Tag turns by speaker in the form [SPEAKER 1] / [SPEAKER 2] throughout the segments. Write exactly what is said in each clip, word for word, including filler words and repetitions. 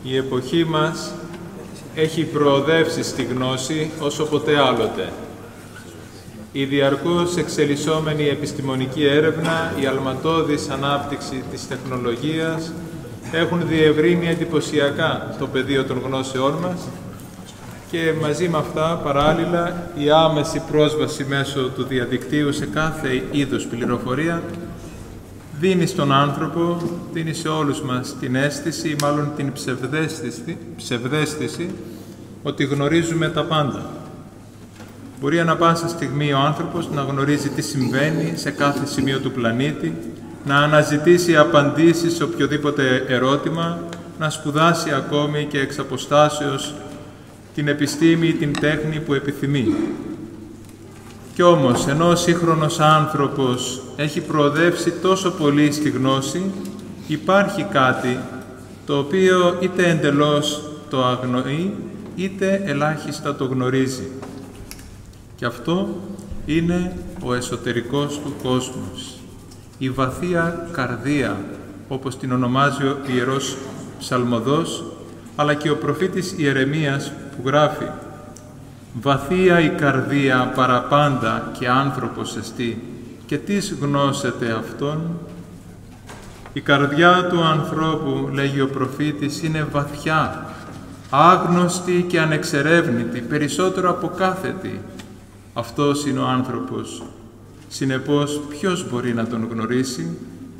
[SPEAKER 1] Η εποχή μας έχει προοδεύσει στη γνώση όσο ποτέ άλλοτε. Η διαρκώς εξελισσόμενη επιστημονική έρευνα, η αλματώδης ανάπτυξη της τεχνολογίας έχουν διευρύνει εντυπωσιακά το πεδίο των γνώσεών μας και μαζί με αυτά, παράλληλα, η άμεση πρόσβαση μέσω του διαδικτύου σε κάθε είδους πληροφορία δίνει στον άνθρωπο, δίνει σε όλους μας την αίσθηση ή μάλλον την ψευδαίσθηση, ψευδαίσθηση ότι γνωρίζουμε τα πάντα. Μπορεί ανα πάσα στιγμή ο άνθρωπος να γνωρίζει τι συμβαίνει σε κάθε σημείο του πλανήτη, να αναζητήσει απαντήσεις σε οποιοδήποτε ερώτημα, να σπουδάσει ακόμη και εξ αποστάσεως την επιστήμη ή την τέχνη που επιθυμεί. Κι όμως, ενώ ο σύγχρονος άνθρωπος έχει προοδεύσει τόσο πολύ στη γνώση, υπάρχει κάτι το οποίο είτε εντελώς το αγνοεί, είτε ελάχιστα το γνωρίζει. Και αυτό είναι ο εσωτερικός του κόσμος, η βαθία καρδία, όπως την ονομάζει ο Ιερός Ψαλμοδός, αλλά και ο προφήτης Ιερεμίας που γράφει «Βαθία η καρδία παραπάντα και άνθρωπος εστί, και τις γνώσετε αυτόν». Η καρδιά του ανθρώπου, λέγει ο προφήτης, είναι βαθιά, άγνωστη και ανεξερεύνητη, περισσότερο από κάθε τι. Αυτός είναι ο άνθρωπος. Συνεπώς, ποιος μπορεί να τον γνωρίσει?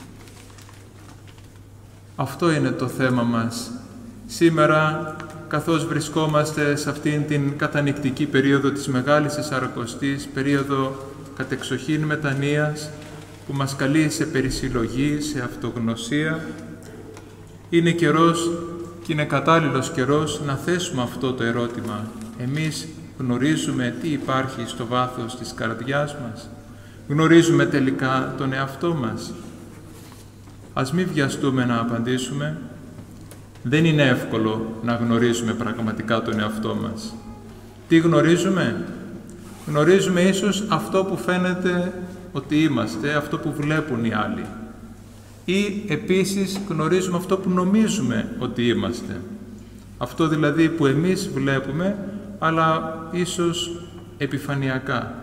[SPEAKER 1] Αυτό είναι το θέμα μας. Σήμερα, καθώς βρισκόμαστε σε αυτήν την κατανυκτική περίοδο της Μεγάλης Τεσσαρακοστής, περίοδο κατεξοχήν μετανοίας, που μας καλεί σε περισυλλογή, σε αυτογνωσία, είναι καιρός και είναι κατάλληλος καιρός να θέσουμε αυτό το ερώτημα. Εμείς γνωρίζουμε τι υπάρχει στο βάθος της καρδιάς μας? Γνωρίζουμε τελικά τον εαυτό μας? Ας μην βιαστούμε να απαντήσουμε. Δεν είναι εύκολο να γνωρίζουμε πραγματικά τον εαυτό μας. Τι γνωρίζουμε? Γνωρίζουμε ίσως αυτό που φαίνεται ότι είμαστε, αυτό που βλέπουν οι άλλοι. Ή επίσης γνωρίζουμε αυτό που νομίζουμε ότι είμαστε. Αυτό δηλαδή που εμείς βλέπουμε, αλλά ίσως επιφανειακά.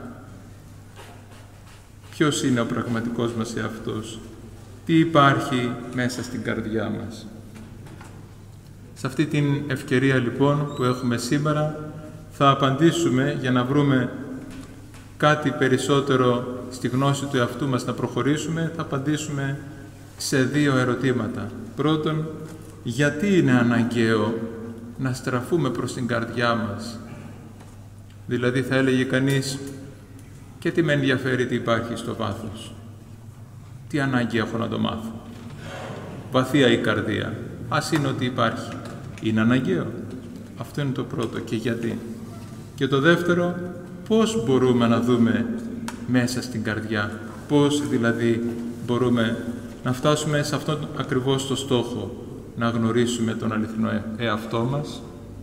[SPEAKER 1] Ποιος είναι ο πραγματικός μας εαυτός? Τι υπάρχει μέσα στην καρδιά μας? Σε αυτή την ευκαιρία λοιπόν που έχουμε σήμερα θα απαντήσουμε, για να βρούμε κάτι περισσότερο στη γνώση του εαυτού μας να προχωρήσουμε, θα απαντήσουμε σε δύο ερωτήματα. Πρώτον, γιατί είναι αναγκαίο να στραφούμε προς την καρδιά μας? Δηλαδή θα έλεγε κανείς, και τι με ενδιαφέρει τι υπάρχει στο βάθος? Τι ανάγκη έχω να το μάθω? Βαθία η καρδία. Ας είναι ότι υπάρχει. Είναι αναγκαίο? Αυτό είναι το πρώτο. Και γιατί? Και το δεύτερο, πώς μπορούμε να δούμε μέσα στην καρδιά? Πώς δηλαδή μπορούμε να φτάσουμε σε αυτόν ακριβώς το στόχο, να γνωρίσουμε τον αληθινό εαυτό μας?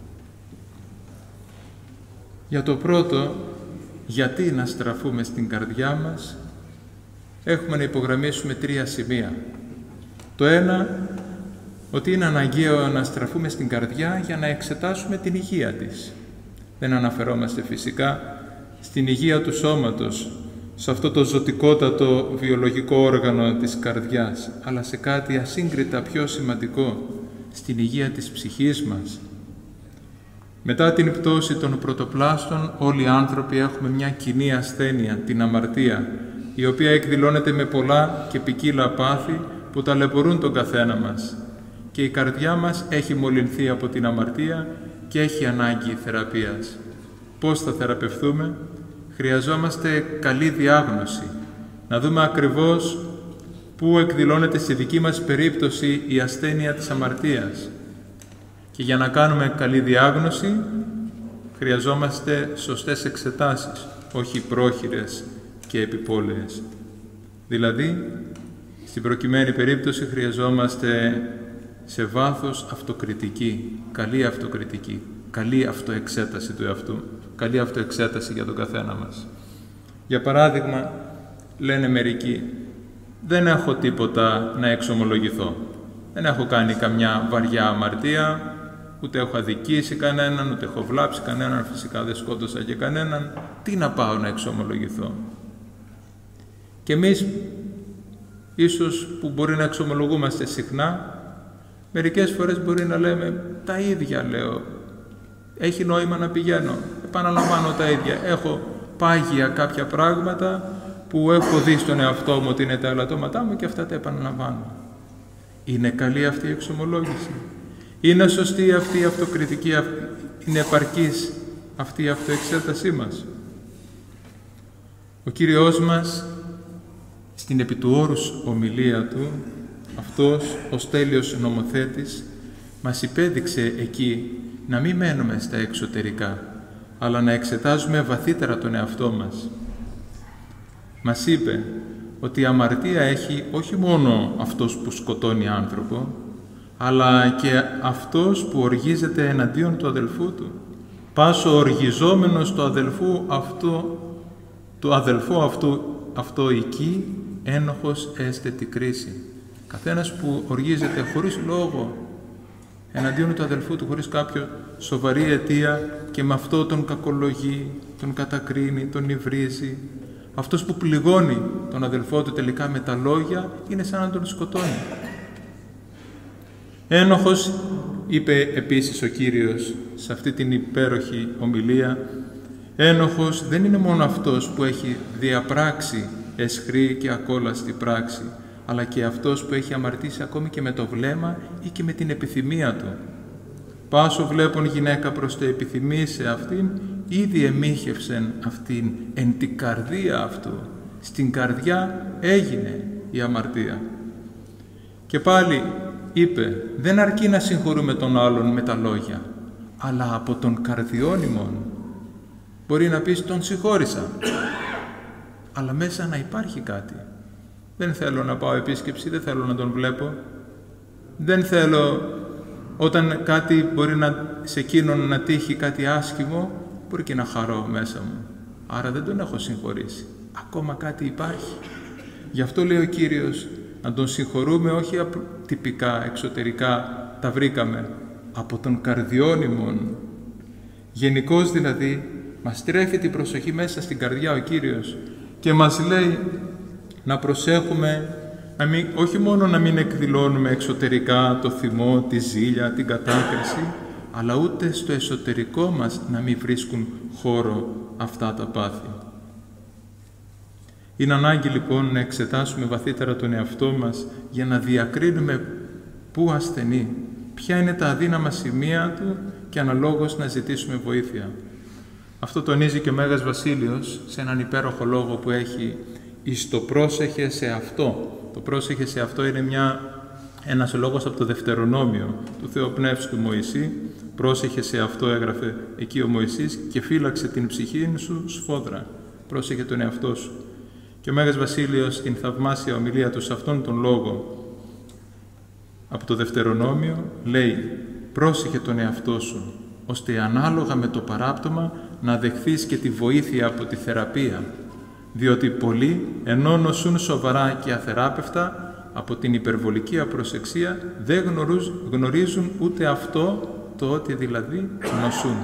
[SPEAKER 1] Για το πρώτο, γιατί να στραφούμε στην καρδιά μας, έχουμε να υπογραμμίσουμε τρία σημεία. Το ένα, ότι είναι αναγκαίο να στραφούμε στην καρδιά για να εξετάσουμε την υγεία της. Δεν αναφερόμαστε φυσικά στην υγεία του σώματος, σε αυτό το ζωτικότατο βιολογικό όργανο της καρδιάς, αλλά σε κάτι ασύγκριτα πιο σημαντικό, στην υγεία της ψυχής μας. Μετά την πτώση των πρωτοπλάστων, όλοι οι άνθρωποι έχουμε μια κοινή ασθένεια, την αμαρτία, η οποία εκδηλώνεται με πολλά και ποικίλα πάθη που ταλαιπωρούν τον καθένα μας. Και η καρδιά μας έχει μολυνθεί από την αμαρτία και έχει ανάγκη θεραπείας. Πώς θα θεραπευθούμε? Χρειαζόμαστε καλή διάγνωση, να δούμε ακριβώς πού εκδηλώνεται στη δική μας περίπτωση η ασθένεια της αμαρτίας. Και για να κάνουμε καλή διάγνωση χρειαζόμαστε σωστές εξετάσεις, όχι πρόχειρες και επιπόλαιες. Δηλαδή, στην προκειμένη περίπτωση χρειαζόμαστε σε βάθος αυτοκριτική, καλή αυτοκριτική, καλή αυτοεξέταση του εαυτού, καλή αυτοεξέταση για τον καθένα μας. Για παράδειγμα, λένε μερικοί, δεν έχω τίποτα να εξομολογηθώ. Δεν έχω κάνει καμιά βαριά αμαρτία, Ούτε έχω αδικήσει κανέναν, ούτε έχω βλάψει κανέναν, φυσικά δεν σκότωσα και κανέναν. Τι να πάω να εξομολογηθώ? Και εμείς, ίσως που μπορεί να εξομολογούμαστε συχνά, μερικές φορές μπορεί να λέμε τα ίδια λέω. Έχει νόημα να πηγαίνω, επαναλαμβάνω τα ίδια. Έχω πάγια κάποια πράγματα που έχω δει στον εαυτό μου ότι είναι τα ελαττώματά μου και αυτά τα επαναλαμβάνω. Είναι καλή αυτή η εξομολόγηση? Είναι σωστή αυτή η αυτοκριτική? Είναι επαρκής αυτή η αυτοεξέτασή μας? Ο Κύριος μας στην επί του όρους ομιλία Του, αυτός ως τέλειος νομοθέτης, μας υπέδειξε εκεί να μην μένουμε στα εξωτερικά, αλλά να εξετάζουμε βαθύτερα τον εαυτό μας. Μας είπε ότι η αμαρτία έχει όχι μόνο αυτός που σκοτώνει άνθρωπο, αλλά και αυτός που οργίζεται εναντίον του αδελφού του. Πάσο οργιζόμενος του αδελφού αυτό, του αδελφού αυτού, αυτό εκεί, ένοχος έστε τη κρίση. Καθένας που οργίζεται χωρίς λόγο εναντίον του αδελφού του, χωρίς κάποιο σοβαρή αιτία, και με αυτό τον κακολογεί, τον κατακρίνει, τον υβρίζει. Αυτός που πληγώνει τον αδελφό του τελικά με τα λόγια, είναι σαν να τον σκοτώνει. Ένοχος, είπε επίσης ο Κύριος σε αυτή την υπέροχη ομιλία, ένοχος δεν είναι μόνο αυτός που έχει διαπράξει αισχρή και ακόλαστη πράξη, αλλά και αυτός που έχει αμαρτήσει ακόμη και με το βλέμμα ή και με την επιθυμία του. Πάσο βλέπουν γυναίκα προς το επιθυμεί σε αυτήν, ήδη εμίχευσεν αυτήν εν την καρδία αυτού. Στην καρδιά έγινε η αμαρτία. Και πάλι είπε, δεν αρκεί να συγχωρούμε τον άλλον με τα λόγια, αλλά από τον καρδιόν ημών. Μπορεί να πεις τον συγχώρησα, αλλά μέσα να υπάρχει κάτι. Δεν θέλω να πάω επίσκεψη, δεν θέλω να τον βλέπω. Δεν θέλω όταν κάτι μπορεί να, σε εκείνον να τύχει κάτι άσχημο, μπορεί και να χαρώ μέσα μου. Άρα δεν τον έχω συγχωρήσει. Ακόμα κάτι υπάρχει. Γι' αυτό λέει ο Κύριος, να τον συγχωρούμε όχι τυπικά, εξωτερικά, τα βρήκαμε, από τον καρδιόν ημών. Γενικώς δηλαδή, μας τρέφει την προσοχή μέσα στην καρδιά ο Κύριος και μας λέει να προσέχουμε, να μην, όχι μόνο να μην εκδηλώνουμε εξωτερικά το θυμό, τη ζήλια, την κατάκριση, αλλά ούτε στο εσωτερικό μας να μην βρίσκουν χώρο αυτά τα πάθη. Είναι ανάγκη λοιπόν να εξετάσουμε βαθύτερα τον εαυτό μας για να διακρίνουμε πού ασθενεί, ποια είναι τα αδύναμα σημεία του και αναλόγως να ζητήσουμε βοήθεια. Αυτό τονίζει και ο Μέγας Βασίλειος σε έναν υπέροχο λόγο που έχει εις το πρόσεχε σε αυτό. Το πρόσεχε σε αυτό είναι μια, ένας λόγος από το Δευτερονόμιο του Θεοπνεύσου του Μωυσή. Πρόσεχε σε αυτό, έγραφε εκεί ο Μωυσής, και φύλαξε την ψυχή σου σφόδρα. Πρόσεχε τον εαυτό σου. Και ο Μέγας Βασίλειος στην θαυμάσια ομιλία του σε αυτόν τον λόγο από το Δευτερονόμιο λέει, πρόσεχε τον εαυτό σου, ώστε ανάλογα με το παράπτωμα να δεχθείς και τη βοήθεια από τη θεραπεία, διότι πολλοί ενώ νοσούν σοβαρά και αθεράπευτα από την υπερβολική απροσεξία δεν γνωρίζουν ούτε αυτό το ότι δηλαδή νοσούν.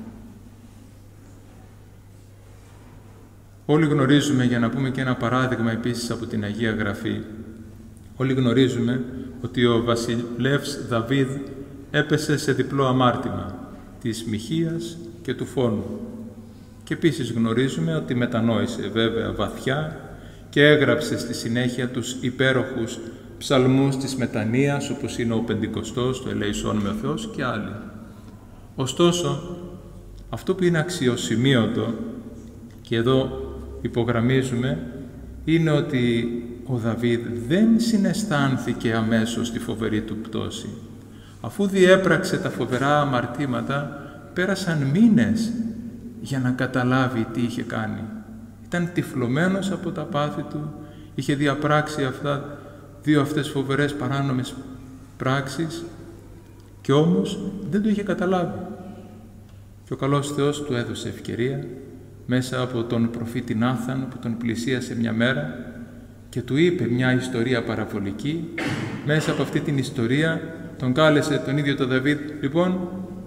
[SPEAKER 1] Όλοι γνωρίζουμε, για να πούμε και ένα παράδειγμα επίσης από την Αγία Γραφή, όλοι γνωρίζουμε ότι ο βασιλεύς Δαβίδ έπεσε σε διπλό αμάρτημα, της μοιχείας και του φόνου. Και επίσης γνωρίζουμε ότι μετανόησε βέβαια βαθιά και έγραψε στη συνέχεια τους υπέροχους ψαλμούς της μετανοίας, όπως είναι ο Πεντηκοστός, το «Ελέησόν με ο Θεός» και άλλοι. Ωστόσο, αυτό που είναι αξιοσημείωτο, και εδώ υπογραμμίζουμε, είναι ότι ο Δαβίδ δεν συναισθάνθηκε αμέσως τη φοβερή του πτώση. Αφού διέπραξε τα φοβερά αμαρτήματα, πέρασαν μήνες για να καταλάβει τι είχε κάνει. Ήταν τυφλωμένος από τα πάθη του, είχε διαπράξει αυτά, δύο αυτές φοβερές παράνομες πράξεις και όμως δεν το είχε καταλάβει. Και ο καλός Θεός του έδωσε ευκαιρία μέσα από τον προφήτη Νάθαν που τον πλησίασε μια μέρα και του είπε μια ιστορία παραβολική. Μέσα από αυτή την ιστορία τον κάλεσε τον ίδιο τον Δαβίδ, λοιπόν,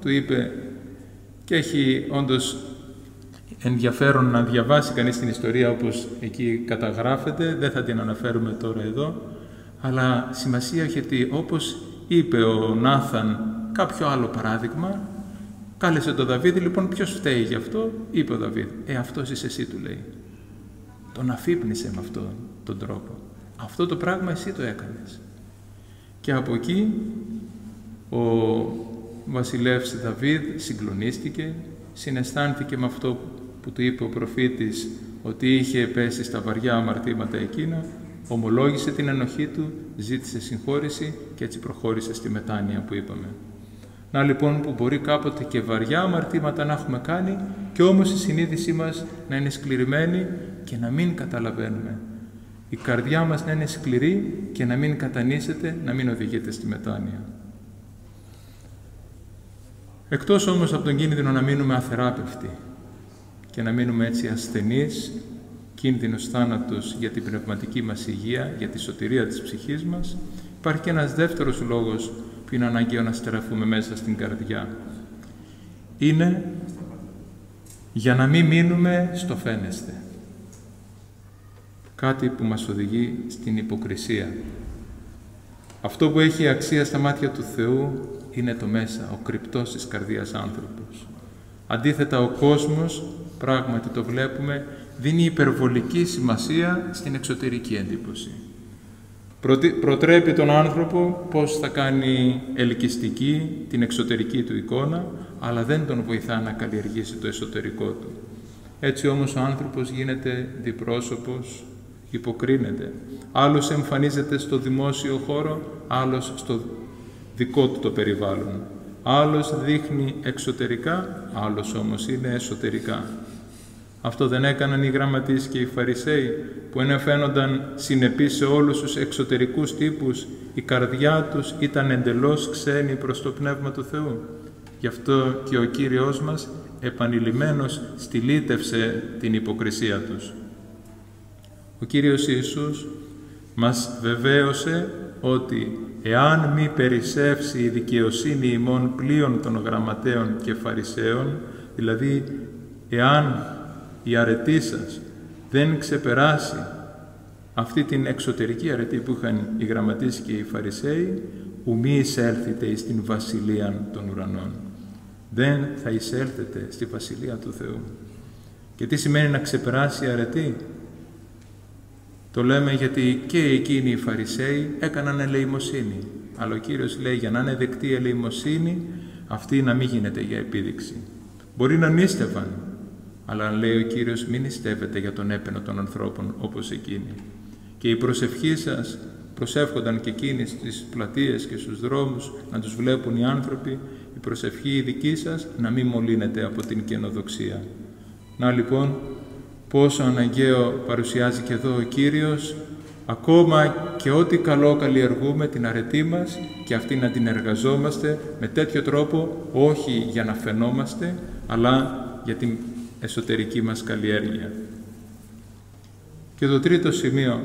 [SPEAKER 1] του είπε, και έχει όντως ενδιαφέρον να διαβάσει κανείς την ιστορία όπως εκεί καταγράφεται, δεν θα την αναφέρουμε τώρα εδώ, αλλά σημασία έχει ότι όπως είπε ο Νάθαν κάποιο άλλο παράδειγμα, κάλεσε τον Δαβίδ, λοιπόν ποιος φταίει γι' αυτό, είπε ο Δαβίδ, ε αυτός είσαι εσύ, του λέει. Τον αφύπνισε με αυτόν τον τρόπο. Αυτό το πράγμα εσύ το έκανες. Και από εκεί ο βασιλεύς Δαβίδ συγκλονίστηκε, συναισθάνθηκε με αυτό που του είπε ο προφήτης, ότι είχε πέσει στα βαριά αμαρτήματα εκείνα, ομολόγησε την ενοχή του, ζήτησε συγχώρηση και έτσι προχώρησε στη μετάνοια που είπαμε. Να λοιπόν που μπορεί κάποτε και βαριά αμαρτήματα να έχουμε κάνει και όμως η συνείδησή μας να είναι σκληρημένη και να μην καταλαβαίνουμε. Η καρδιά μας να είναι σκληρή και να μην κατανήσεται, να μην οδηγείται στη μετάνοια. Εκτός όμως από τον κίνδυνο να μείνουμε αθεράπευτοι και να μείνουμε έτσι ασθενείς, κίνδυνος θάνατος για την πνευματική μας υγεία, για τη σωτηρία της ψυχής μας, υπάρχει και ένας δεύτερος λόγος που είναι αναγκαίο να στραφούμε μέσα στην καρδιά. Είναι για να μην μείνουμε στο φαίνεστε. Κάτι που μας οδηγεί στην υποκρισία. Αυτό που έχει αξία στα μάτια του Θεού είναι το μέσα, ο κρυπτός της καρδίας άνθρωπος. Αντίθετα, ο κόσμος, πράγματι το βλέπουμε, δίνει υπερβολική σημασία στην εξωτερική εντύπωση. Προτρέπει τον άνθρωπο πώς θα κάνει ελκυστική την εξωτερική του εικόνα, αλλά δεν τον βοηθά να καλλιεργήσει το εσωτερικό του. Έτσι όμως ο άνθρωπος γίνεται διπρόσωπος, υποκρίνεται. Άλλος εμφανίζεται στο δημόσιο χώρο, άλλος στο δικό του το περιβάλλον. Άλλος δείχνει εξωτερικά, άλλος όμως είναι εσωτερικά. Αυτό δεν έκαναν οι γραμματείς και οι Φαρισαίοι, που ενώ φαίνονταν συνεπείς σε όλους τους εξωτερικούς τύπους, η καρδιά τους ήταν εντελώς ξένη προς το Πνεύμα του Θεού. Γι' αυτό και ο Κύριος μας επανειλημμένος στυλίτευσε την υποκρισία τους. Ο Κύριος Ιησούς μας βεβαίωσε ότι εάν μη περισσεύσει η δικαιοσύνη ημών πλείον των γραμματέων και Φαρισαίων, δηλαδή εάν η αρετή σας δεν ξεπεράσει αυτή την εξωτερική αρετή που είχαν οι γραμματείς και οι Φαρισαίοι, ου μη εισέλθετε εις την βασιλεία των ουρανών. Δεν θα εισέλθετε στη βασιλεία του Θεού. Και τι σημαίνει να ξεπεράσει η αρετή? Το λέμε γιατί και εκείνοι οι Φαρισαίοι έκαναν ελεημοσύνη. Αλλά ο Κύριος λέει για να είναι δεκτή η ελεημοσύνη, αυτή να μην γίνεται για επίδειξη. Μπορεί να νίστευαν, αλλά λέει ο Κύριος μην νηστεύετε για τον έπαινο των ανθρώπων όπως εκείνοι. Και η προσευχή σας προσεύχονταν και εκείνοι στις πλατείες και στους δρόμους να τους βλέπουν οι άνθρωποι, η προσευχή η δική σας να μην μολύνεται από την καινοδοξία. Να λοιπόν πόσο αναγκαίο παρουσιάζει και εδώ ο Κύριος, ακόμα και ό,τι καλό καλλιεργούμε την αρετή μας και αυτή να την εργαζόμαστε με τέτοιο τρόπο, όχι για να φαινόμαστε, αλλά για την εσωτερική μας καλλιέργεια. Και το τρίτο σημείο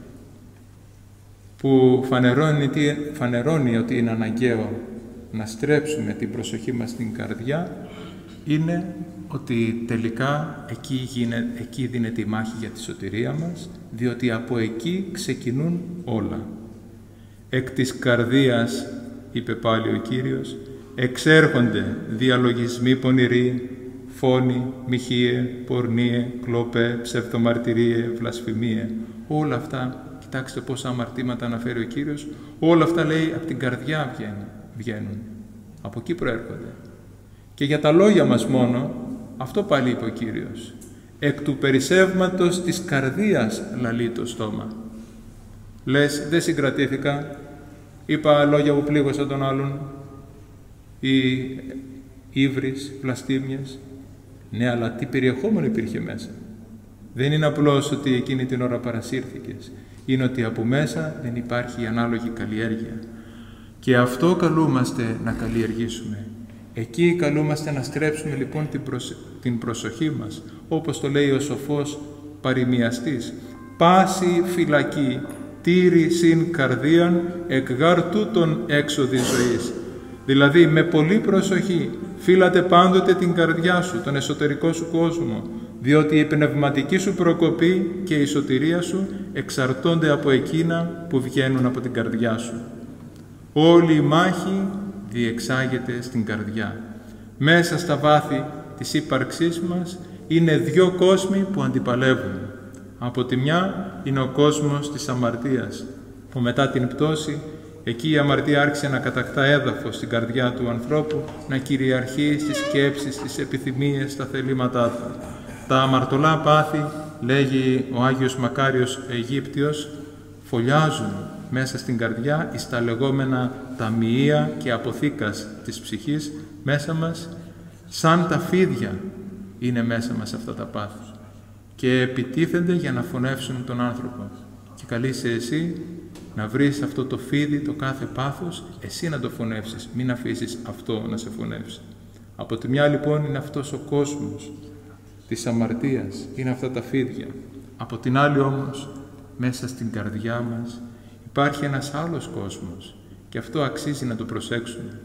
[SPEAKER 1] που φανερώνει, φανερώνει ότι είναι αναγκαίο να στρέψουμε την προσοχή μας στην καρδιά είναι ότι τελικά εκεί, γίνεται, εκεί δίνεται η μάχη για τη σωτηρία μας, διότι από εκεί ξεκινούν όλα. Εκ της καρδίας, είπε πάλι ο Κύριος, εξέρχονται διαλογισμοί πονηροί, φόνοι, μοιχείε, πορνείε, κλοπέ, ψευδομαρτυρίε, βλασφημίε. Όλα αυτά, κοιτάξτε πόσα αμαρτήματα αναφέρει ο Κύριος, όλα αυτά λέει από την καρδιά βγαίνουν, βγαίνουν. Από εκεί προέρχονται. Και για τα λόγια μας μόνο, αυτό πάλι είπε ο Κύριος. Εκ του περισσεύματος της καρδίας λαλεί το στόμα. Λες, δεν συγκρατήθηκα, είπα λόγια που πλήγωσαν τον άλλον, ή ύβρις, βλαστήμιες. Ναι, αλλά τι περιεχόμενο υπήρχε μέσα. Δεν είναι απλώς ότι εκείνη την ώρα παρασύρθηκες. Είναι ότι από μέσα δεν υπάρχει η ανάλογη καλλιέργεια. Και αυτό καλούμαστε να καλλιεργήσουμε. Εκεί καλούμαστε να στρέψουμε λοιπόν την, προσ... την προσοχή μας, όπως το λέει ο σοφός παροιμιαστής. Πάση φυλακή, τήρη συν καρδίαν, εκ γάρ τούτον έξοδη ζωής. Δηλαδή, με πολλή προσοχή, φύλατε πάντοτε την καρδιά σου, τον εσωτερικό σου κόσμο, διότι η πνευματική σου προκοπή και η σωτηρία σου εξαρτώνται από εκείνα που βγαίνουν από την καρδιά σου. Όλη η μάχη διεξάγεται στην καρδιά. Μέσα στα βάθη της ύπαρξής μας είναι δύο κόσμοι που αντιπαλεύουν. Από τη μια είναι ο κόσμος της αμαρτίας, που μετά την πτώση, εκεί η αμαρτία άρχισε να κατακτά έδαφος στην καρδιά του ανθρώπου, να κυριαρχεί στις σκέψεις, στις επιθυμίες, στα θελήματά του. Τα αμαρτωλά πάθη, λέγει ο Άγιος Μακάριος Αιγύπτιος, φωλιάζουν μέσα στην καρδιά εις τα λεγόμενα ταμεία και αποθήκας της ψυχής μέσα μας, σαν τα φίδια είναι μέσα μας αυτά τα πάθη και επιτίθενται για να φωνεύσουν τον άνθρωπο. Και καλείσαι εσύ να βρεις αυτό το φίδι, το κάθε πάθος, εσύ να το φωνεύσεις, μην αφήσεις αυτό να σε φωνεύσει. Από τη μια λοιπόν είναι αυτός ο κόσμος της αμαρτίας, είναι αυτά τα φίδια. Από την άλλη όμως, μέσα στην καρδιά μας υπάρχει ένας άλλος κόσμος και αυτό αξίζει να το προσέξουμε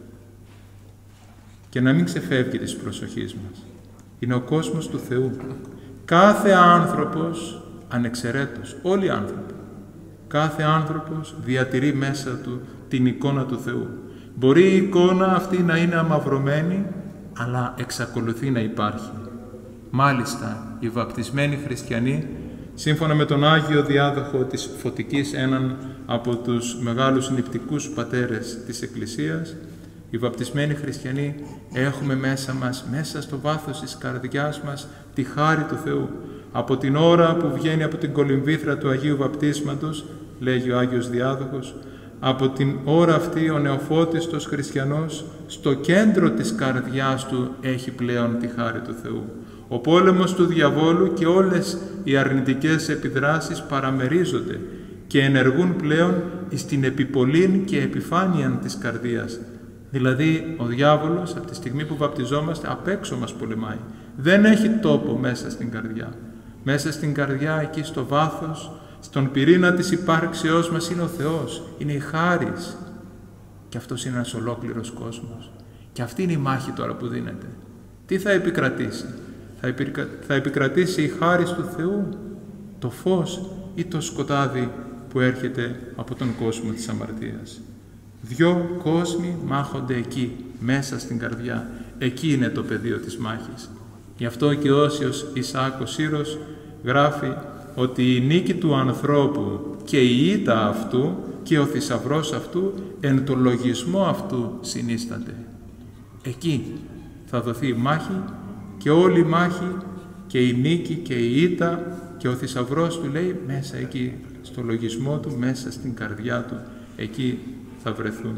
[SPEAKER 1] και να μην ξεφεύγει της προσοχής μας. Είναι ο κόσμος του Θεού. Κάθε άνθρωπος, ανεξαιρέτως, όλοι οι άνθρωποι, κάθε άνθρωπος διατηρεί μέσα του την εικόνα του Θεού. Μπορεί η εικόνα αυτή να είναι αμαυρωμένη, αλλά εξακολουθεί να υπάρχει. Μάλιστα, οι βαπτισμένοι χριστιανοί, σύμφωνα με τον Άγιο Διάδοχο της Φωτικής, έναν από τους μεγάλους νηπτικούς πατέρες της Εκκλησίας, οι βαπτισμένοι χριστιανοί έχουμε μέσα μας, μέσα στο βάθος της καρδιάς μας, τη χάρη του Θεού. Από την ώρα που βγαίνει από την κολυμβήθρα του Αγίου Βαπτίσματος, λέγει ο Άγιος Διάδοχος, από την ώρα αυτή ο νεοφώτιστος χριστιανός στο κέντρο της καρδιάς του έχει πλέον τη χάρη του Θεού. Ο πόλεμος του διαβόλου και όλες οι αρνητικές επιδράσεις παραμερίζονται και ενεργούν πλέον στην επιπολήν και επιφάνεια της καρδίας. Δηλαδή, ο διάβολος από τη στιγμή που βαπτιζόμαστε απ' έξω μας πολεμάει. Δεν έχει τόπο μέσα στην καρδιά. Μέσα στην καρδιά, εκεί στο βάθος, στον πυρήνα της υπάρξεώς μας είναι ο Θεός, είναι η χάρις. Και αυτός είναι ένας ολόκληρος κόσμος. Και αυτή είναι η μάχη τώρα που δίνεται. Τι θα επικρατήσει? Θα, επικα... θα επικρατήσει η χάρις του Θεού, το φως ή το σκοτάδι που έρχεται από τον κόσμο της αμαρτίας. Δυο κόσμοι μάχονται εκεί, μέσα στην καρδιά. Εκεί είναι το πεδίο της μάχης. Γι' αυτό και ο Όσιος Ισαάκ ο Σύρος γράφει ότι η νίκη του ανθρώπου και η ήττα αυτού και ο θησαυρός αυτού εν το λογισμό αυτού συνίσταται. Εκεί θα δοθεί η μάχη και όλη η μάχη και η νίκη και η ήττα και ο θησαυρός του, λέει, μέσα εκεί στο λογισμό του, μέσα στην καρδιά του, εκεί θα βρεθούν.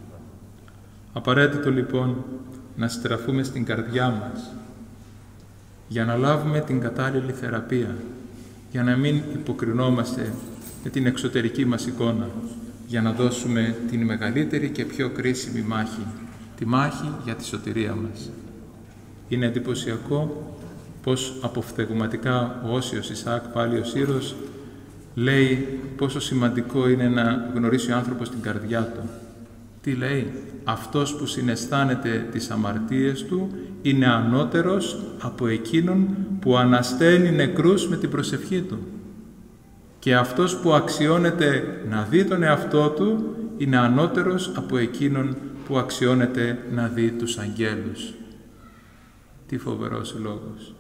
[SPEAKER 1] Απαραίτητο λοιπόν να στραφούμε στην καρδιά μας για να λάβουμε την κατάλληλη θεραπεία, για να μην υποκρινόμαστε με την εξωτερική μας εικόνα, για να δώσουμε την μεγαλύτερη και πιο κρίσιμη μάχη, τη μάχη για τη σωτηρία μας. Είναι εντυπωσιακό πως αποφθεγματικά ο Όσιος Ισαάκ, πάλι ο Σύρος, λέει πόσο σημαντικό είναι να γνωρίσει ο άνθρωπος την καρδιά του. Τι λέει? Αυτός που συναισθάνεται τις αμαρτίες του είναι ανώτερος από εκείνον που ανασταίνει νεκρούς με την προσευχή του. Και αυτός που αξιώνεται να δει τον εαυτό του είναι ανώτερος από εκείνον που αξιώνεται να δει τους αγγέλους. Τι φοβερός λόγος.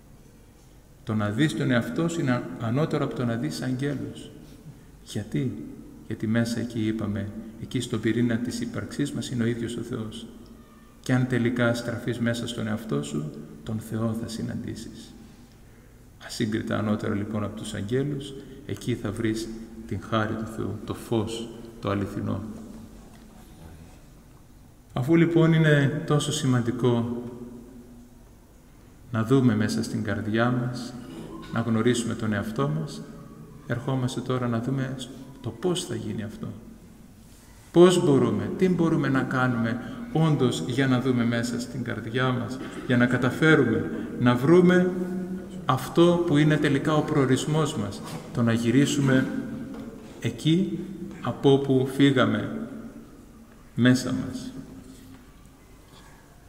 [SPEAKER 1] Το να δεις τον εαυτό σου είναι ανώτερο από το να δεις αγγέλους. Γιατί? Γιατί μέσα εκεί είπαμε, εκεί στον πυρήνα της ύπαρξής μας είναι ο ίδιος ο Θεός. Και αν τελικά στραφείς μέσα στον εαυτό σου, τον Θεό θα συναντήσεις. Ασύγκριτα ανώτερο λοιπόν από τους αγγέλους, εκεί θα βρεις την χάρη του Θεού, το φως, το αληθινό. Αφού λοιπόν είναι τόσο σημαντικό να δούμε μέσα στην καρδιά μας, να γνωρίσουμε τον εαυτό μας, ερχόμαστε τώρα να δούμε το πώς θα γίνει αυτό. Πώς μπορούμε, τι μπορούμε να κάνουμε όντως για να δούμε μέσα στην καρδιά μας, για να καταφέρουμε να βρούμε αυτό που είναι τελικά ο προορισμός μας, το να γυρίσουμε εκεί από όπου φύγαμε μέσα μας.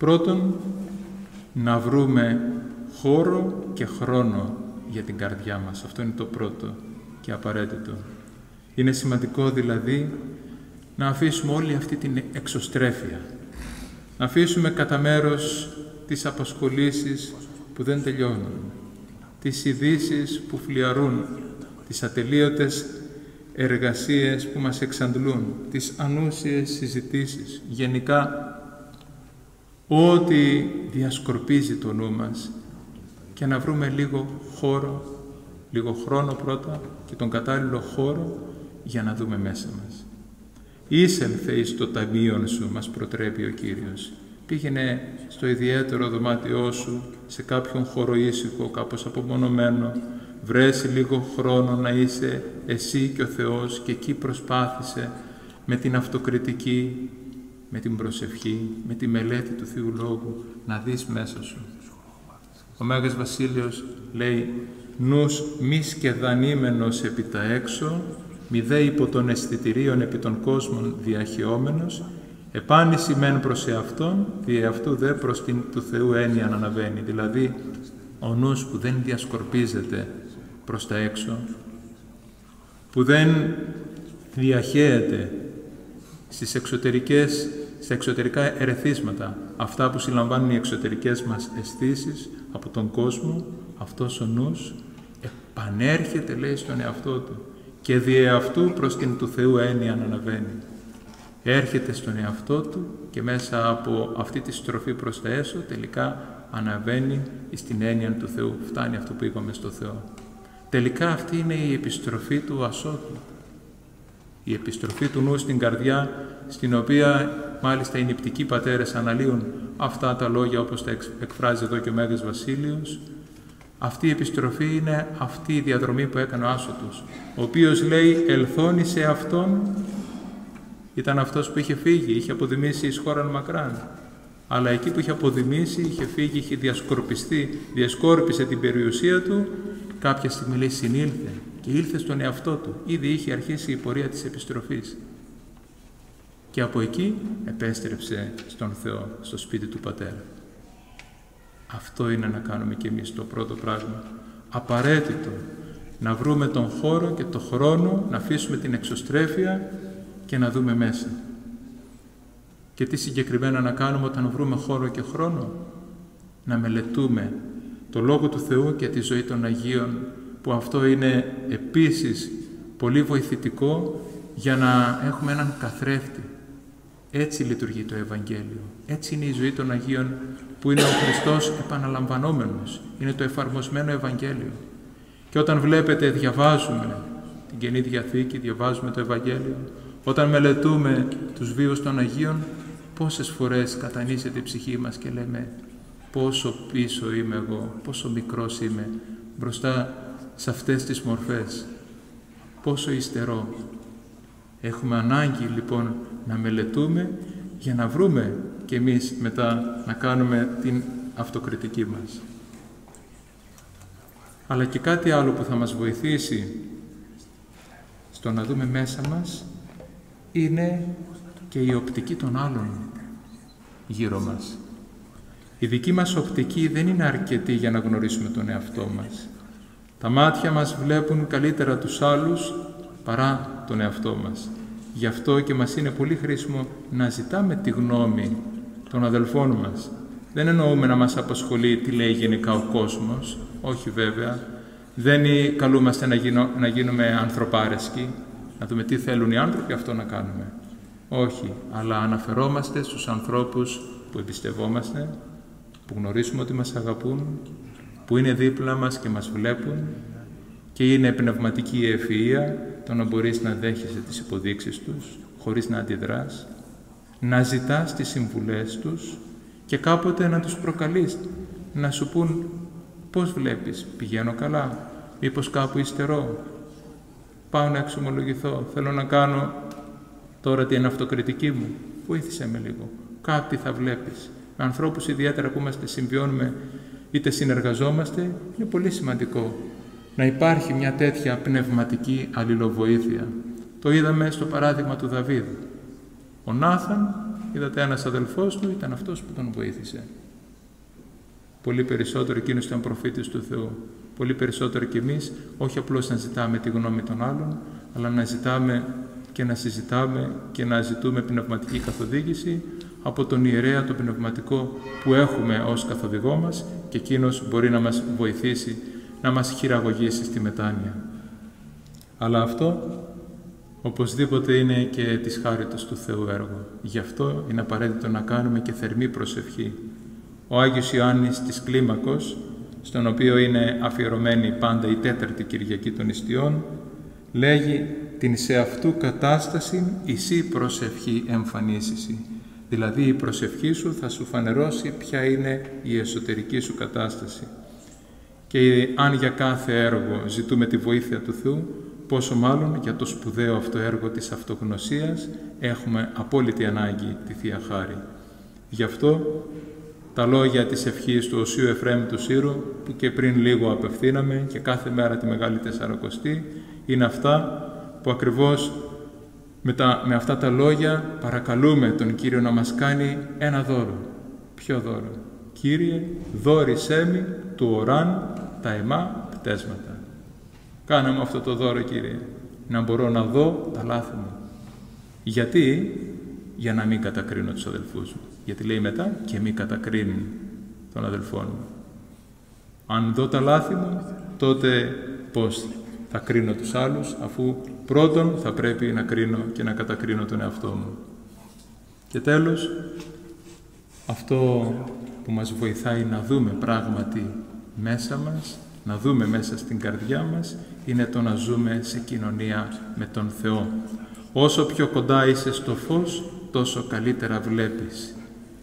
[SPEAKER 1] Πρώτον, να βρούμε χώρο και χρόνο για την καρδιά μας. Αυτό είναι το πρώτο και απαραίτητο. Είναι σημαντικό δηλαδή να αφήσουμε όλη αυτή την εξωστρέφεια. Να αφήσουμε κατά μέρος τις απασχολήσεις που δεν τελειώνουν, τις ειδήσεις που φλιαρούν, τις ατελείωτες εργασίες που μας εξαντλούν, τις ανούσιες συζητήσεις, γενικά ό,τι διασκορπίζει το νου μας, και να βρούμε λίγο χώρο, λίγο χρόνο πρώτα και τον κατάλληλο χώρο για να δούμε μέσα μας. «Είσελθε εις το ταμείον σου», μας προτρέπει ο Κύριος. Πήγαινε στο ιδιαίτερο δωμάτιό σου, σε κάποιον χώρο ήσυχο, κάπως απομονωμένο, βρες λίγο χρόνο να είσαι εσύ και ο Θεός και εκεί προσπάθησε με την αυτοκριτική, με την προσευχή, με τη μελέτη του Θείου Λόγου να δεις μέσα σου. Ο Μέγας Βασίλειος λέει «Νους μη σκεδανήμενος επί τα έξω, μη δε υπό των αισθητηρίων επί των κόσμων διαχειόμενος, επάνηση μεν προς εαυτόν, δι' αυτού δε προς την του Θεού έννοια να αναβαίνει». Δηλαδή, ο νους που δεν διασκορπίζεται προς τα έξω, που δεν διαχέεται στις εξωτερικές, στα εξωτερικά ερεθίσματα, αυτά που συλλαμβάνουν οι εξωτερικές μας αισθήσεις από τον κόσμο, αυτός ο νους επανέρχεται, λέει, στον εαυτό του και δι' αυτού προς την του Θεού έννοια να αναβαίνει. Έρχεται στον εαυτό του και μέσα από αυτή τη στροφή προς τα έσω τελικά αναβαίνει στην έννοια του Θεού. Φτάνει αυτό που είπαμε στο Θεό. Τελικά αυτή είναι η επιστροφή του ασώτου. Η επιστροφή του νου στην καρδιά, στην οποία μάλιστα οι νηπτικοί πατέρες αναλύουν αυτά τα λόγια όπως τα εκφράζει εδώ και ο Μέγας Βασίλειος. Αυτή η επιστροφή είναι αυτή η διαδρομή που έκανε ο άσωτος, ο οποίος λέει «ελθόνη σε αυτόν». Ήταν αυτός που είχε φύγει, είχε αποδημήσει εις χώραν μακράν. Αλλά εκεί που είχε αποδημήσει, είχε φύγει, είχε διασκορπιστεί, διασκόρπισε την περιουσία του, κάποια στιγμή λέει συνήλθε και ήλθε στον εαυτό του. Ήδη είχε αρχίσει η πορεία της επιστροφής. Και από εκεί επέστρεψε στον Θεό, στο σπίτι του Πατέρα. Αυτό είναι να κάνουμε κι εμείς το πρώτο πράγμα. Απαραίτητο να βρούμε τον χώρο και τον χρόνο, να αφήσουμε την εξωστρέφεια και να δούμε μέσα. Και τι συγκεκριμένα να κάνουμε όταν βρούμε χώρο και χρόνο? Να μελετούμε το Λόγο του Θεού και τη ζωή των Αγίων, που αυτό είναι επίσης πολύ βοηθητικό για να έχουμε έναν καθρέφτη. Έτσι λειτουργεί το Ευαγγέλιο. Έτσι είναι η ζωή των Αγίων, που είναι ο Χριστός επαναλαμβανόμενος. Είναι το εφαρμοσμένο Ευαγγέλιο. Και όταν βλέπετε, διαβάζουμε την Καινή Διαθήκη, διαβάζουμε το Ευαγγέλιο, όταν μελετούμε τους βίους των Αγίων, πόσες φορές κατανύσσεται η ψυχή μας και λέμε πόσο πίσω είμαι εγώ, πόσο μικρός είμαι μπροστά σε αυτές τις μορφές, πόσο υστερώ. Έχουμε ανάγκη λοιπόν να μελετούμε για να βρούμε και εμείς μετά να κάνουμε την αυτοκριτική μας. Αλλά και κάτι άλλο που θα μας βοηθήσει στο να δούμε μέσα μας είναι και η οπτική των άλλων γύρω μας. Η δική μας οπτική δεν είναι αρκετή για να γνωρίσουμε τον εαυτό μας. Τα μάτια μας βλέπουν καλύτερα τους άλλους παρά τον εαυτό μας. Γι' αυτό και μας είναι πολύ χρήσιμο να ζητάμε τη γνώμη των αδελφών μας. Δεν εννοούμε να μας απασχολεί τι λέει γενικά ο κόσμος, όχι βέβαια. Δεν καλούμαστε να, γίνω, να γίνουμε ανθρωπάρεσκοι, να δούμε τι θέλουν οι άνθρωποι, αυτό να κάνουμε. Όχι, αλλά αναφερόμαστε στους ανθρώπους που εμπιστευόμαστε, που γνωρίζουμε ότι μας αγαπούν, που είναι δίπλα μας και μας βλέπουν, και είναι πνευματική η ευφυΐα το να μπορείς να δέχεσαι τις υποδείξεις τους χωρίς να αντιδράς, να ζητάς τις συμβουλές τους και κάποτε να τους προκαλείς, να σου πούν πώς βλέπεις, πηγαίνω καλά, μήπως κάπου υστερώ, πάω να εξομολογηθώ, θέλω να κάνω τώρα την αυτοκριτική μου, βοήθησε με λίγο. Κάτι θα βλέπεις. Με ανθρώπους ιδιαίτερα που είμαστε, συμβιώνουμε είτε συνεργαζόμαστε, είναι πολύ σημαντικό να υπάρχει μια τέτοια πνευματική αλληλοβοήθεια. Το είδαμε στο παράδειγμα του Δαβίδ. Ο Νάθαν είδατε ένας αδελφός του ήταν αυτός που τον βοήθησε. Πολύ περισσότερο εκείνος ήταν προφήτης του Θεού. Πολύ περισσότερο κι εμείς, όχι απλώς να ζητάμε τη γνώμη των άλλων, αλλά να ζητάμε και να συζητάμε και να ζητούμε πνευματική καθοδήγηση από τον ιερέα, το πνευματικό που έχουμε ως καθοδηγό μας, και εκείνος μπορεί να μας βοηθήσει, να μας χειραγωγήσει στη μετάνοια. Αλλά αυτό οπωσδήποτε είναι και της χάριτος του Θεού έργο. Γι' αυτό είναι απαραίτητο να κάνουμε και θερμή προσευχή. Ο Άγιος Ιωάννης της Κλίμακος, στον οποίο είναι αφιερωμένη πάντα η τέταρτη Κυριακή των Ιστιών, λέγει την σε αυτού κατάσταση «Ισή προσευχή εμφανίσιση». Δηλαδή η προσευχή σου θα σου φανερώσει ποια είναι η εσωτερική σου κατάσταση. Και αν για κάθε έργο ζητούμε τη βοήθεια του Θεού, πόσο μάλλον για το σπουδαίο αυτό έργο της αυτογνωσίας έχουμε απόλυτη ανάγκη τη Θεία Χάρη. Γι' αυτό τα λόγια της ευχής του Οσίου Εφραίμ του Σύρου, που και πριν λίγο απευθύναμε και κάθε μέρα τη Μεγάλη Τεσσαρακοστή, είναι αυτά που ακριβώς με, τα, με αυτά τα λόγια παρακαλούμε τον Κύριο να μας κάνει ένα δώρο. Ποιο δώρο? Κύριε, δώρισέ μη του οράν τα εμά πτέσματα. Κάνε μου αυτό το δώρο, Κύριε, να μπορώ να δω τα λάθη μου. Γιατί? Για να μην κατακρίνω τους αδελφούς μου. Γιατί λέει μετά και μη κατακρίνει τον αδελφόν μου. Αν δω τα λάθη μου, τότε πώς θα κρίνω τους άλλους, αφού πρώτον θα πρέπει να κρίνω και να κατακρίνω τον εαυτό μου. Και τέλος, αυτό που μας βοηθάει να δούμε πράγματι μέσα μας, να δούμε μέσα στην καρδιά μας, είναι το να ζούμε σε κοινωνία με τον Θεό. Όσο πιο κοντά είσαι στο φως, τόσο καλύτερα βλέπεις.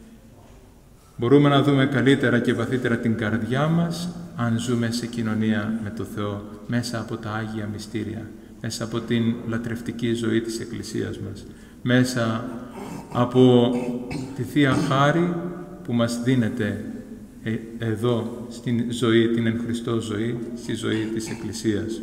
[SPEAKER 1] Μπορούμε να δούμε καλύτερα και βαθύτερα την καρδιά μας, αν ζούμε σε κοινωνία με τον Θεό, μέσα από τα Άγια Μυστήρια, μέσα από την λατρευτική ζωή της Εκκλησίας μας, μέσα από τη Θεία Χάρη που μας δίνεται ε, εδώ στην ζωή, την εν Χριστώ ζωή, στη ζωή της Εκκλησίας.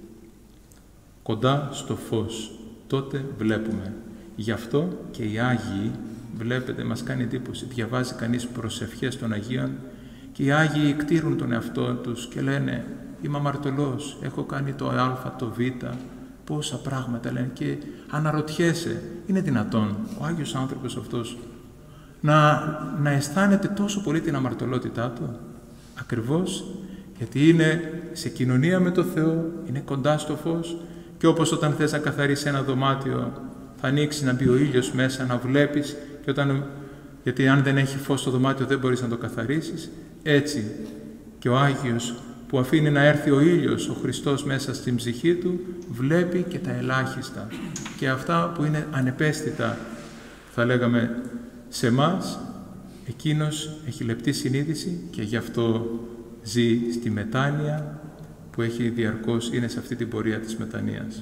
[SPEAKER 1] Κοντά στο φως, τότε βλέπουμε. Γι' αυτό και οι Άγιοι, βλέπετε, μας κάνει εντύπωση, διαβάζει κανείς προσευχές των Αγίων και οι Άγιοι κτήρουν τον εαυτό τους και λένε «Είμαι αμαρτωλός, έχω κάνει το α, το β», πόσα πράγματα λένε, και αναρωτιέσαι, είναι δυνατόν ο Άγιος άνθρωπος αυτός να, να αισθάνεται τόσο πολύ την αμαρτωλότητά του? Ακριβώς γιατί είναι σε κοινωνία με το Θεό, είναι κοντά στο φως, και όπως όταν θες να καθαρίσεις ένα δωμάτιο θα ανοίξει να μπει ο ήλιος μέσα, να βλέπεις, και όταν, γιατί αν δεν έχει φως στο δωμάτιο δεν μπορείς να το καθαρίσεις. Έτσι και ο Άγιος που αφήνει να έρθει ο ήλιος, ο Χριστός, μέσα στην ψυχή του, βλέπει και τα ελάχιστα και αυτά που είναι ανεπαίσθητα, θα λέγαμε, σε εμάς, εκείνος έχει λεπτή συνείδηση και γι' αυτό ζει στη μετάνοια που έχει διαρκώς, είναι σε αυτή την πορεία της μετανοίας.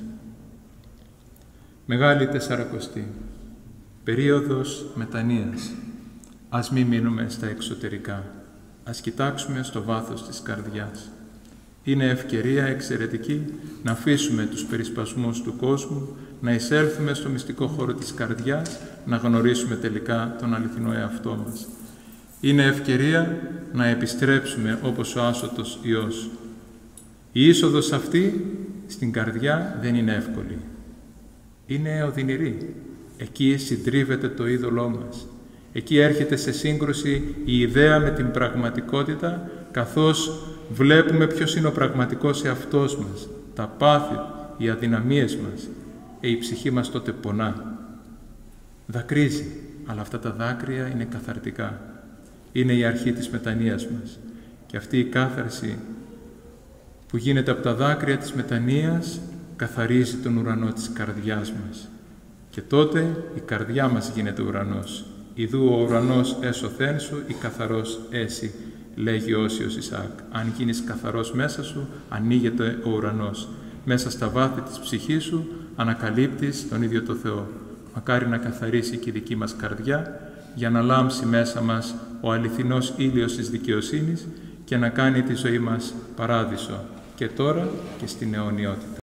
[SPEAKER 1] Μεγάλη Τεσσαρακοστή, περίοδος μετανοίας. Ας μην μείνουμε στα εξωτερικά, ας κοιτάξουμε στο βάθος της καρδιάς. Είναι ευκαιρία εξαιρετική να αφήσουμε τους περισπασμούς του κόσμου, να εισέλθουμε στο μυστικό χώρο της καρδιάς, να γνωρίσουμε τελικά τον αληθινό εαυτό μας. Είναι ευκαιρία να επιστρέψουμε όπως ο άσωτος Υιός. Η είσοδος αυτή στην καρδιά δεν είναι εύκολη. Είναι οδυνηρή. Εκεί συντρίβεται το είδωλό μας. Εκεί έρχεται σε σύγκρουση η ιδέα με την πραγματικότητα, καθώς βλέπουμε ποιος είναι ο πραγματικός εαυτός μας, τα πάθη, οι αδυναμίες μας. Ε, η ψυχή μας τότε πονά. Δακρύζει, αλλά αυτά τα δάκρυα είναι καθαρτικά. Είναι η αρχή της μετανοίας μας. Και αυτή η κάθαρση που γίνεται από τα δάκρυα της μετανοίας καθαρίζει τον ουρανό της καρδιάς μας. Και τότε η καρδιά μας γίνεται ουρανός. «Ιδού ο ουρανός έσωθέν σου, ή καθαρός έσυ», λέγει ο Όσιος Ισαάκ. Αν γίνεις καθαρός μέσα σου, ανοίγεται ο ουρανός. Μέσα στα βάθη της ψυχής σου ανακαλύπτεις τον ίδιο το Θεό. Μακάρι να καθαρίσει και η δική μας καρδιά, για να λάμψει μέσα μας ο αληθινός ήλιος της δικαιοσύνης και να κάνει τη ζωή μας παράδεισο, και τώρα και στην αιωνιότητα.